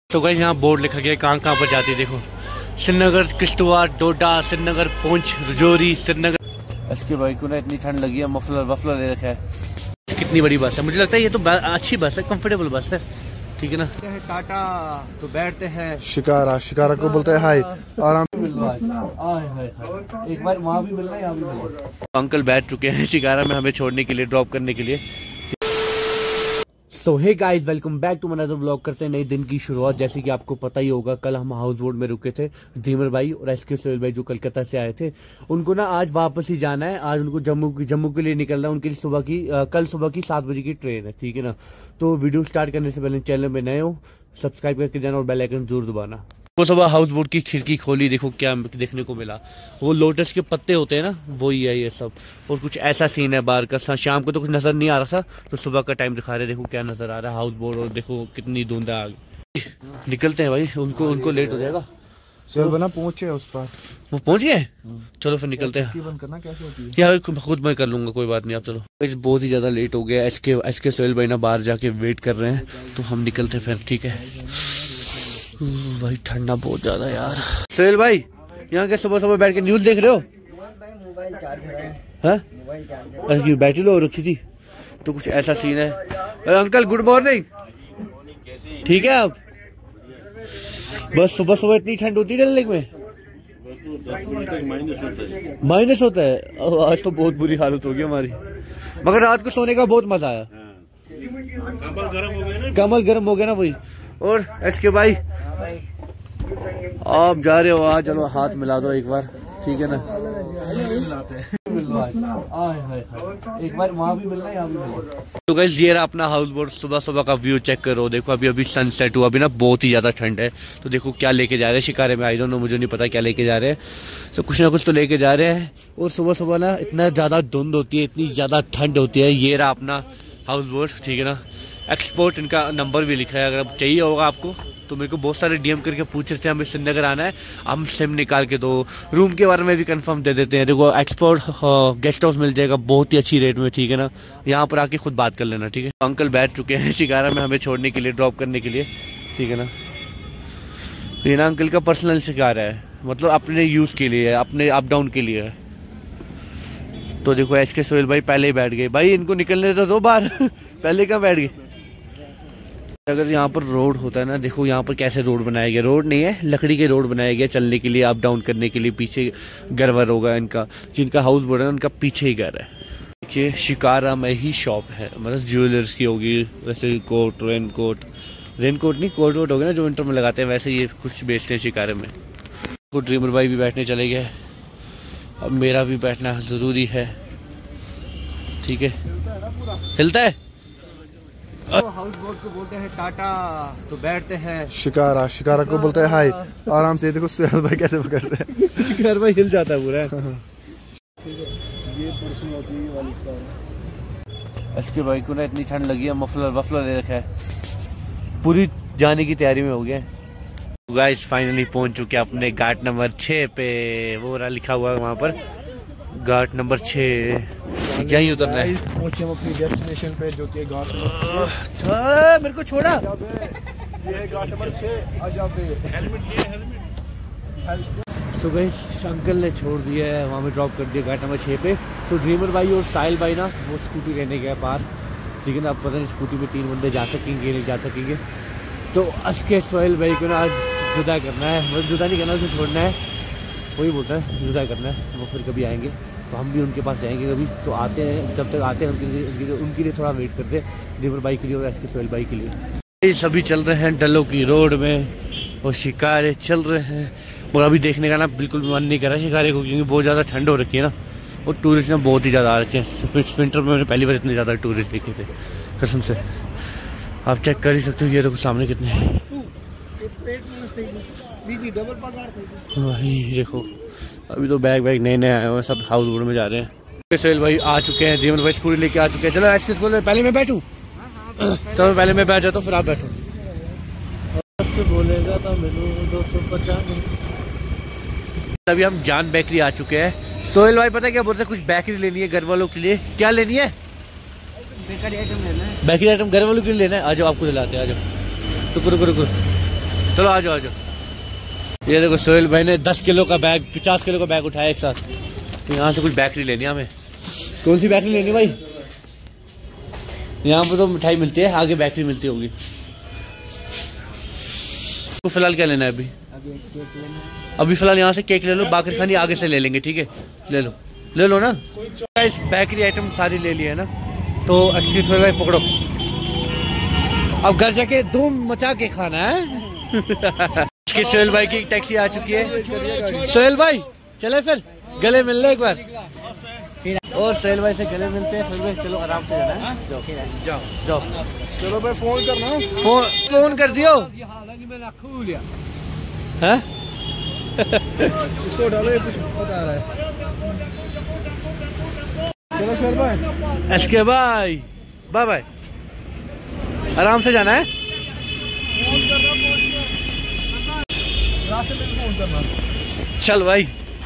तो गाइस यहाँ बोर्ड लिखा गया है कहाँ कहाँ पर जाती है। देखो श्रीनगर, किश्तवाड़, डोडा, श्रीनगर, पुंछ, रजौरी, श्रीनगर। इसके भाई को ना इतनी ठंड लगी है, मफलर ले रखा है। कितनी बड़ी बस है, मुझे लगता है ये तो अच्छी बस है, कंफर्टेबल बस है, ठीक है ना। टाटा तो बैठते हैं शिकारा को बोलते हैं हाय, आराम से मिल रहा है। एक बार वहाँ भी मिलना है, यहाँ भी मिलना। अंकल बैठ चुके हैं शिकारा में हमें छोड़ने के लिए, ड्रॉप करने के लिए। So hey guys, welcome back to another vlog. करते हैं नए दिन की शुरुआत। जैसे कि आपको पता ही होगा, कल हम हाउस बोट में रुके थे। ड्रीमर भाई और एसके सोहेल भाई जो कलकत्ता से आए थे, उनको ना आज वापस ही जाना है। आज उनको जम्मू के लिए निकलना है। उनके लिए कल सुबह की 7 बजे की ट्रेन है, ठीक है ना। तो वीडियो स्टार्ट करने से पहले चैनल में नए हो सब्सक्राइब करके जाना और बेल आइकन जरूर दबाना। वो सुबह हाउस बोट की खिड़की खोली, देखो क्या देखने को मिला। वो लोटस के पत्ते होते हैं ना, वो ही है ये सब। और कुछ ऐसा सीन है बाहर का। शाम को तो कुछ नजर नहीं आ रहा था, तो सुबह का टाइम दिखा रहे। देखो क्या नजर आ रहा है हाउस बोट, और देखो कितनी धुंध है आगे। निकलते हैं भाई, उनको लेट हो जाएगा। बना पहुंचे उस पर, वो पहुंच गए। चलो फिर निकलते हैं। बंद करना कैसे होती है यार, खुद मैं कर लूंगा, कोई बात नहीं। आप चलो। बहुत ही ज्यादा लेट हो गया। एसके सोहेल भाई ना बाहर जाके वेट कर रहे हैं, तो हम निकलते फिर, ठीक है। भाई ठंडा बहुत ज्यादा यार। सोहेल भाई यहाँ के सुबह सुबह बैठ के न्यूज देख रहे हो? मोबाइल चार्ज है, बैटरी लो रखी थी, तो कुछ ऐसा सीन है। अंकल गुड मॉर्निंग, ठीक है आप? बस सुबह सुबह इतनी ठंड होती है डल लेक में? माइनस होता है। आज तो बहुत बुरी हालत होगी हमारी, मगर रात को सोने का बहुत मजा आया। कमल गर्म हो गया ना वही। और एसके भाई आप जा रहे हो आज, चलो हाथ मिला दो एक बार, ठीक है ना। एक बार वहाँ भी मिलना है, यहाँ भी मिलना। तो गाइस ये रहा अपना हाउस बोट। सुबह सुबह का व्यू चेक करो, देखो अभी सनसेट हुआ। अभी ना बहुत ही ज्यादा ठंड है, तो देखो क्या लेके जा रहे हैं शिकारे में। आई डोंट नो, मुझे नहीं पता क्या लेके जा रहे हैं। तो कुछ ना कुछ तो लेके जा रहे हैं। और सुबह सुबह ना इतना ज्यादा धुंध होती है, इतनी ज्यादा ठंड होती है। ये रहा अपना हाउस बोट, ठीक है ना। एक्सपोर्ट, इनका नंबर भी लिखा है, अगर चाहिए होगा आपको तो। मेरे को बहुत सारे डीएम करके पूछ रहे थे हमें श्रीनगर आना है, हम सिम निकाल के दो। रूम के बारे में भी कंफर्म दे देते हैं। देखो एक्सपोर्ट गेस्ट हाउस मिल जाएगा बहुत ही अच्छी रेट में, ठीक है ना। यहाँ पर आके खुद बात कर लेना, ठीक है। अंकल बैठ चुके हैं शिकारा में हमें छोड़ने के लिए, ड्रॉप करने के लिए, ठीक है ना। ये ना अंकल का पर्सनल शिकारा है, मतलब अपने यूज के लिए, अपने अप डाउन के लिए है। तो देखो एसके सोहेल भाई पहले ही बैठ गए। भाई इनको निकलने तो दो बाहर पहले कहाँ बैठ गए। अगर यहाँ पर रोड होता है ना, देखो यहाँ पर कैसे रोड बनाया गया। रोड नहीं है, लकड़ी के रोड बनाया गया चलने के लिए, अप डाउन करने के लिए। पीछे घर वर होगा इनका, जिनका हाउस बोट है उनका पीछे ही घर है। देखिए शिकारा में ही शॉप है, मतलब ज्वेलर्स की होगी। वैसे कोट, रेनकोट नहीं, कोट वोट हो गया ना जो विंटर में लगाते हैं, वैसे ये कुछ बेचते हैं शिकारे में। तो ड्रीमर भाई भी बैठने चले गए, अब मेरा भी बैठना जरूरी है, ठीक है। हिलता है। हाउस बोट को बोलते हैं टाटा, तो बैठते हैं शिकारा को बोलते हैं हाय, आराम से। देखो सोहेल भाई कैसे पकड़ते हैं। शिकार भाई हिल जाता है पूरा। इसके भाई को ना इतनी ठंड लगी है, मफलर ले रखा है। पूरी जाने की तैयारी में हो गया। गाइस फाइनली पहुंच चुके हैं अपने घाट नंबर 6 पे। वो रहा लिखा हुआ है वहाँ पर, घाट नंबर 6। यहीं उतरना है। पहुंचे हम अपनी डेस्टिनेशन पे, जो कि घाट नंबर। मेरे को छोड़ा, ये है घाट नंबर 6। आज आप तो गाइस अंकल ने छोड़ दिया है, वहाँ पे ड्रॉप कर दिया घाट नंबर 6 पे। तो ड्रीमर भाई और साहिल भाई ना वो स्कूटी लेने गए पार, ठीक है ना। अब पता नहीं स्कूटी में 3 बंदे जा सकेंगे नहीं जा सकेंगे। तो एसके सोहेल भाई को ना आज जुदा करना है, मतलब जुदा नहीं करना, उसको छोड़ना है। वही बोलता है जुदा करना है। वो फिर कभी आएंगे तो हम भी उनके पास जाएंगे कभी। तो आते हैं, जब तक आते हैं उनके लिए थोड़ा वेट करते हैं, ड्रीमर भाई के लिए और एसके सोहेल भाई के लिए। सभी चल रहे हैं डलों की रोड में, और शिकारे चल रहे हैं। और अभी देखने का ना बिल्कुल भी मन नहीं कर रहा शिकारे को, क्योंकि बहुत ज़्यादा ठंड हो रखी है ना। और टूरिस्ट ने बहुत ही ज़्यादा आ रखे हैं। विंटर में मैंने पहली बार इतने ज़्यादा टूरिस्ट देखे थे कसम से। आप चेक कर ही सकते हो, ये देखो सामने कितने हैं। वही देखो, अभी तो बैग नए आए हुए हैं, सब हाउस बोट में जा रहे हैं। सोहेल भाई आ चुके हैं, ड्रीमर भाई स्कूटी लेके आ चुके हैं। चलो एसके स्कूल में पहले मैं बैठूं? चलो पहले मैं बैठ जाता हूँ, फिर आप बैठो। बोलेगा तो मेनू 250। अभी हम जान बेकरी आ चुके हैं। सोहेल भाई पता है क्या बोलते हैं, कुछ बेकरी लेनी है घर वालों के लिए। क्या लेनी है? बेकरी आइटम लेना है। बेकरी आइटम घर वालों के लिए लेना है। आ जाओ आपको दिलाते हैं, आ जाओ। रुको चलो आ जाओ आ जाओ। ये देखो सोहेल भाई ने 10 किलो का बैग 50 किलो का बैग उठाया एक साथ। तो यहाँ से कुछ बेकरी लेनी है हमें। कौन सी बेकरी लेनी भाई? यहाँ पर तो मिठाई मिलती है, आगे बेकरी मिलती होगी। तो फिलहाल क्या लेना है अभी? अभी फिलहाल यहाँ से केक ले लो, बाकी खानी आगे से ले लेंगे, ठीक है? ले लो ना। बेकरी आइटम सारी ले ली है ना, तो एक्सक्यूज भाई पकड़ो, अब घर जाके धूम मचा के खाना है। सोहेल भाई की टैक्सी आ चुकी है। सोहेल भाई चले फिर गले मिल ले एक बार, और सोहेल भाई से गले मिलते हैं। सोहेल भाई चलो आराम से जाना है, जाओ जाओ। चलो भाई फोन करना, फोन कर दियो है। इसको डालो, ये कुछ बता रहा है। चलो सोहेल भाई, एसके भाई बाय बाय, आराम से जाना है। रास्ते में फोन करना। चल भाई।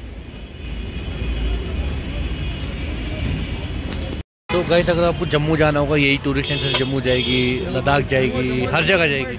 तो गाइस अगर आपको जम्मू जाना होगा, यही टूरिस्ट सेंटर जम्मू जाएगी, लद्दाख जाएगी, हर जगह जाएगी,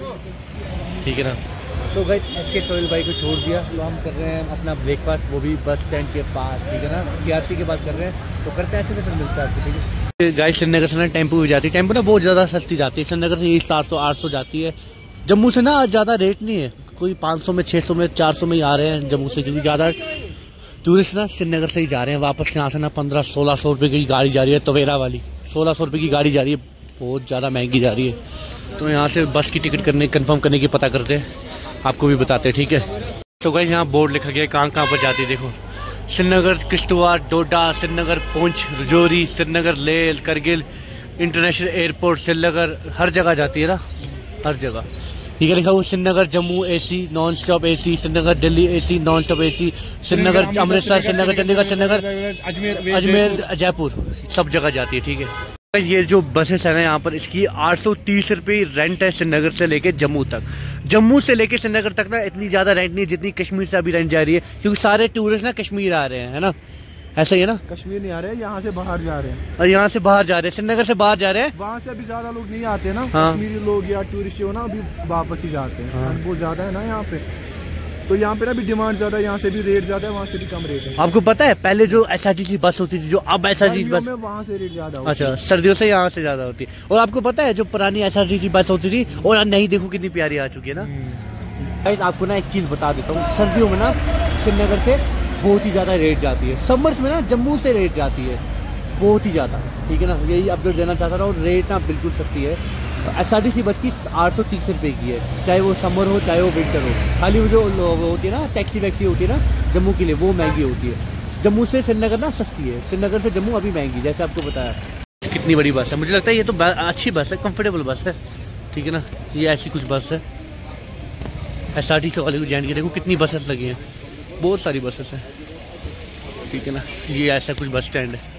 ठीक है ना। तो गाइस एसके सोहेल भाई को छोड़ दिया, तो हम कर रहे हैं अपना ब्रेकफास्ट, वो भी बस स्टैंड के पास, ठीक है ना, TRC के पास कर रहे हैं। तो करते हैं अच्छे से, फिर मिलता है आपको, ठीक है। गाइस श्रीनगर से ना टेम्पो भी जाती है, टेम्पो ना बहुत ज़्यादा सस्ती जाती है। श्रीनगर से यही 700-800 जाती है। जम्मू से ना ज़्यादा रेट नहीं है, कोई 500 में 600 में 400 में ही आ रहे हैं जम्मू से, क्योंकि ज़्यादा टूरिस्ट ना श्रीनगर से ही जा रहे हैं वापस। यहाँ से ना 1500-1600 रुपये की गाड़ी जा रही है, तवेरा वाली 1600 रुपये की गाड़ी जा रही है, बहुत ज़्यादा महंगी जा रही है। तो यहाँ से बस की टिकट कंफर्म करने की पता करते हैं, आपको भी बताते हैं, ठीक है। तो गाइस यहाँ बोर्ड लिखा गया है कहाँ पर जाती है, देखो श्रीनगर, किश्तवाड़, डोडा, श्रीनगर, पुंछ, रजौरी, श्रीनगर, लेह, करगिल इंटरनेशनल एयरपोर्ट, श्रीनगर, हर जगह जाती है ना, हर जगह। ठीक है, लिखा हुआ Srinagar Jammu AC non stop AC, Srinagar Delhi AC non stop AC, Srinagar Amritsar, Srinagar Chandigarh, Srinagar Ajmer, Jaipur, सब जगह जाती है, ठीक है। ये जो बसेस है ना यहाँ पर, इसकी 830 रुपये रेंट है श्रीनगर से लेके जम्मू तक। जम्मू से लेके श्रीनगर तक ना इतनी ज्यादा रेंट नहीं जितनी कश्मीर से अभी रेंट जा रही है, क्योंकि सारे टूरिस्ट ना कश्मीर आ रहे हैं, है ना, ऐसा ही है ना। कश्मीर नहीं आ रहे, यहाँ से बाहर जा रहे हैं, और यहाँ से बाहर जा रहे हैं, श्रीनगर से बाहर जा रहे हैं। वहाँ से अभी ज्यादा लोग नहीं आते ना, हाँ। कश्मीरी लोग या टूरिस्ट हो ना, अभी वापस ही जाते हैं। हाँ। बहुत ज्यादा है ना यहाँ पे, तो यहाँ पे ना भी डिमांड ज्यादा है, यहाँ से भी रेट ज्यादा है, वहाँ से भी कम रेट है। आपको पता है पहले जो SRTC बस होती थी, जो अब SRTC बस, वहाँ से रेट ज्यादा। अच्छा, सर्दियों से यहाँ से ज्यादा होती है। और आपको पता है जो पुरानी SRTC बस होती थी, और नहीं देखो कितनी प्यारी आ चुकी है ना। गाइस आपको ना एक चीज बता देता हूँ, सर्दियों में ना श्रीनगर से बहुत ही ज्यादा रेट जाती है, समर्स में ना जम्मू से रेट जाती है बहुत ही ज्यादा, ठीक है ना। यही अपडेट देना चाहता था, और रेट ना बिल्कुल सस्ती है। SRTC बस की 830 रुपये की है, चाहे वो समर हो चाहे वो विंटर हो। खाली वो जो होती है ना टैक्सी वैक्सी होती है ना जम्मू के लिए, वो महंगी होती है। जम्मू से श्रीनगर ना सस्ती है, श्रीनगर से जम्मू अभी महंगी, जैसे आपको बताया। कितनी बड़ी बस है, मुझे लगता है ये तो अच्छी बस है, कंफर्टेबल बस है, ठीक है ना। ये ऐसी कुछ बस है SRTC वाले को जान के, देखो कितनी बसेस लगी हैं, बहुत सारी बसेस हैं, ठीक है ना। ये ऐसा कुछ बस स्टैंड है।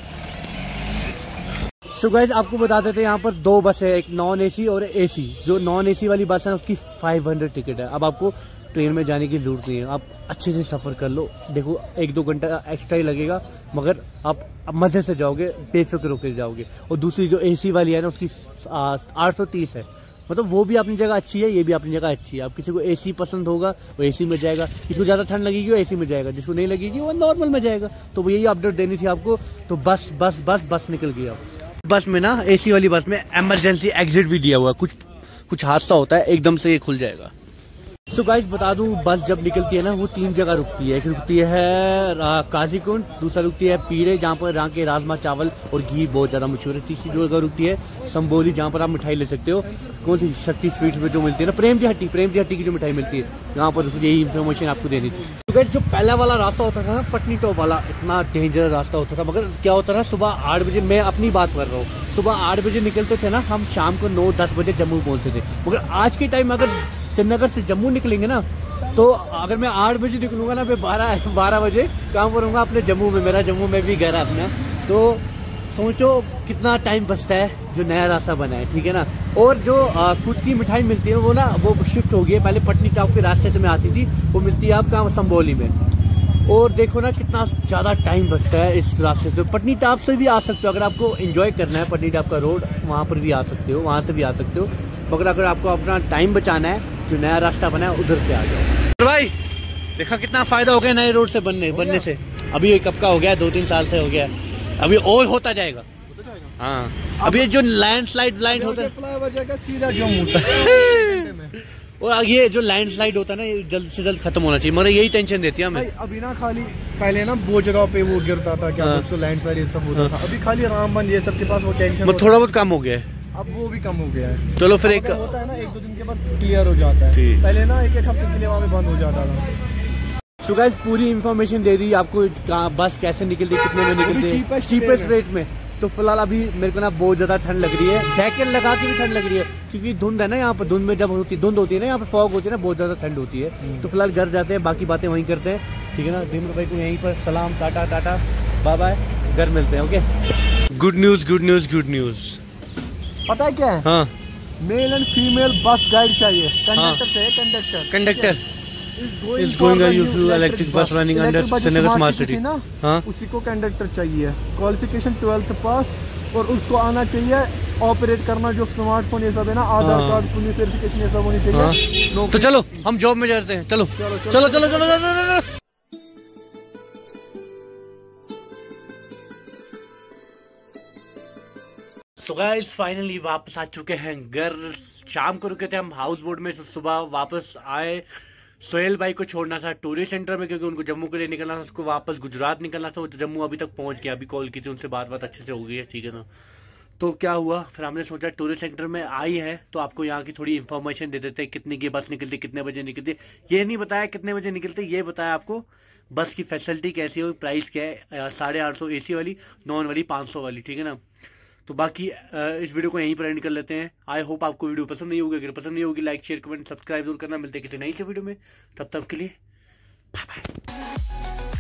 सो गाइस आपको बता देते हैं यहाँ पर 2 बस है, एक नॉन AC और AC। जो नॉन AC वाली बस है उसकी 500 टिकट है। अब आपको ट्रेन में जाने की जरूरत नहीं है, आप अच्छे से सफ़र कर लो। देखो 1-2 घंटा एक्स्ट्रा ही लगेगा, मगर आप मज़े से जाओगे, बेफिक्र होकर जाओगे। और दूसरी जो AC वाली है ना उसकी 830 है, मतलब वो भी अपनी जगह अच्छी है, ये भी अपनी जगह अच्छी है। अब किसी को AC पसंद होगा वो AC में जाएगा, किसी को ज़्यादा ठंड लगेगी वो AC में जाएगा, जिसको नहीं लगेगी वो नॉर्मल में जाएगा। तो यही अपडेट देनी थी आपको। तो बस बस बस बस निकल गया। बस में ना AC वाली बस में इमरजेंसी एग्जिट भी दिया हुआ है, कुछ हादसा होता है एकदम से ये खुल जाएगा। तो गाइस बता दूं, बस जब निकलती है ना वो 3 जगह रुकती है। एक रुकती है काजीकुंड, दूसरा रुकती है पीड़े जहाँ पर यहाँ के राजमा चावल और घी बहुत ज़्यादा मशहूर है। तीसरी जगह रुकती है संबोली, जहाँ पर आप मिठाई ले सकते हो। कौन सी? शक्ति स्वीट्स में जो मिलती है ना, प्रेम जी हट्टी की जो मिठाई मिलती है, यहाँ पर यही इन्फॉर्मेशन आपको देनी थी। तो गाइस जो पहला वाला रास्ता होता था ना, पटनी टॉप वाला, इतना डेंजर रास्ता होता था। मगर क्या होता था, सुबह 8 बजे, मैं अपनी बात कर रहा हूँ, सुबह 8 बजे निकलते थे ना हम, शाम को 9-10 बजे जम्मू पहुँचते थे। मगर आज के टाइम अगर श्रीनगर से जम्मू निकलेंगे ना, तो अगर मैं 8 बजे निकलूंगा ना, मैं 12 बजे काम करूंगा अपने जम्मू में, मेरा जम्मू में भी घर है अपना। तो सोचो कितना टाइम बचता है जो नया रास्ता बना है, ठीक है ना। और जो खुद की मिठाई मिलती है वो ना, वो शिफ्ट हो गई है। पहले पटनी टॉप के रास्ते से मैं आती थी, वो मिलती है आपका संबोली में। और देखो ना कितना ज़्यादा टाइम बचता है इस रास्ते से। पटनी टॉप से भी आ सकते हो, अगर आपको एंजॉय करना है पटनी टॉप का रोड, वहाँ पर भी आ सकते हो, वहाँ से भी आ सकते हो। मगर अगर आपको अपना टाइम बचाना है जो नया रास्ता बना है उधर से आ जाओ। तो भाई देखा कितना फायदा हो गया नए रोड से बनने से। अभी ये कब का हो गया, 2-3 साल से हो गया, अभी और होता जाएगा। हाँ अभी ये जो लैंडस्लाइड होता है फ्लाईओवर जाएगा सीधा जम्मू और ये जो लैंडस्लाइड होता है ना ये जल्द से जल्द खत्म होना चाहिए, मगर यही टेंशन देती है हमें। अभी ना खाली पहले ना वो जगह पे वो गिरता था क्या लैंडस्लाइड ये सब होता था, अभी खाली रामबन ये सब के पास वो टेंशन थोड़ा बहुत कम हो गया है, अब वो भी कम हो गया है। चलो फिर एक होता है ना 1-2 दिन के बाद क्लियर हो जाता है, पहले ना 1-1 हफ्ते के लिए वहाँ पे बंद हो जाता था। सो गाइस पूरी इन्फॉर्मेशन दे दी आपको, बस कैसे निकलती है, कितने में निकलती है, चीपेस्ट रेट में। तो फिलहाल अभी मेरे को ना बहुत ज्यादा ठंड लग रही है, जैकेट लगा के भी ठंड लग रही है क्योंकि धुंध है ना यहाँ पर, धुंध में जब धुंध होती है ना यहाँ पे फॉग होती है ना, बहुत ज्यादा ठंड होती है। तो फिलहाल घर जाते हैं, बाकी बातें वहीं करते हैं, ठीक है ना। धीमर भाई को यहीं पर सलाम, टाटा टाटा बाय बाय, घर मिलते हैं। Okay good news good news good news, पता है क्या है? हाँ male and female bus guide चाहिए, कंडक्टर चाहिए, conductor is going a new electric bus running under Srinagar Smart City ना, हाँ उसी को कंडक्टर चाहिए, क्वालिफिकेशन 12th पास, और उसको आना चाहिए ऑपरेट करना जो स्मार्टफोन ये सब है ना, आधार कार्ड, पुलिस वेरिफिकेशन ये सब होनी चाहिए। तो चलो हम जॉब में जाते हैं, चलो चलो चलो चलो चलो चलो। तो गाइस फाइनली वापस आ चुके हैं घर, शाम को रुके थे हम हाउस बोट में, सुबह वापस आए। सोहेल भाई को छोड़ना था टूरिस्ट सेंटर में क्योंकि उनको जम्मू के लिए निकलना था, उसको वापस गुजरात निकलना था, वो तो जम्मू अभी तक पहुंच गया, अभी कॉल की थी उनसे, बात अच्छे से हो गई है, ठीक है ना। तो क्या हुआ फिर हमने सोचा टूरिस्ट सेंटर में आई है तो आपको यहाँ की थोड़ी इन्फॉर्मेशन दे देते हैं, कितने की बस निकलती, कितने बजे निकलती। ये नहीं बताया कितने बजे निकलती, ये बताया आपको बस की फैसिलिटी कैसी हो, प्राइस क्या है, 850 AC वाली, नॉन वाली 500 वाली, ठीक है ना। तो बाकी इस वीडियो को यहीं पर एंड कर लेते हैं। आई होप आपको वीडियो पसंद नहीं होगी, अगर पसंद नहीं होगी लाइक शेयर कमेंट सब्सक्राइब जरूर करना। मिलते हैं किसी नई से वीडियो में, तब तक के लिए बाय बाय।